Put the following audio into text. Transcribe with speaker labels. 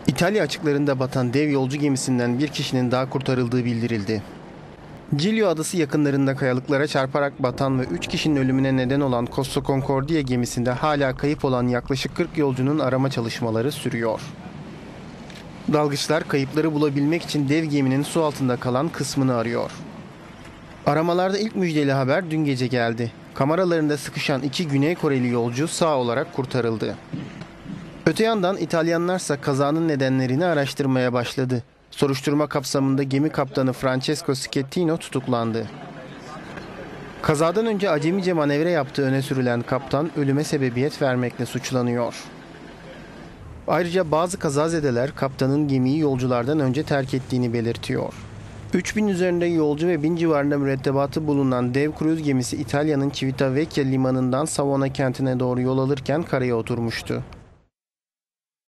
Speaker 1: İtalya açıklarında batan dev yolcu gemisinden bir kişinin daha kurtarıldığı bildirildi. Giglio adası yakınlarında kayalıklara çarparak batan ve 3 kişinin ölümüne neden olan Costa Concordia gemisinde hala kayıp olan yaklaşık 40 yolcunun arama çalışmaları sürüyor. Dalgıçlar kayıpları bulabilmek için dev geminin su altında kalan kısmını arıyor. Aramalarda ilk müjdeli haber dün gece geldi. Kameralarında sıkışan 2 Güney Koreli yolcu sağ olarak kurtarıldı. Öte yandan İtalyanlarsa kazanın nedenlerini araştırmaya başladı. Soruşturma kapsamında gemi kaptanı Francesco Schettino tutuklandı. Kazadan önce acemice manevra yaptığı öne sürülen kaptan ölüme sebebiyet vermekle suçlanıyor. Ayrıca bazı kazazedeler kaptanın gemiyi yolculardan önce terk ettiğini belirtiyor. 3000 üzerinde yolcu ve 1000 civarında mürettebatı bulunan dev kruz gemisi İtalya'nın Civitavecchia limanından Savona kentine doğru yol alırken karaya oturmuştu.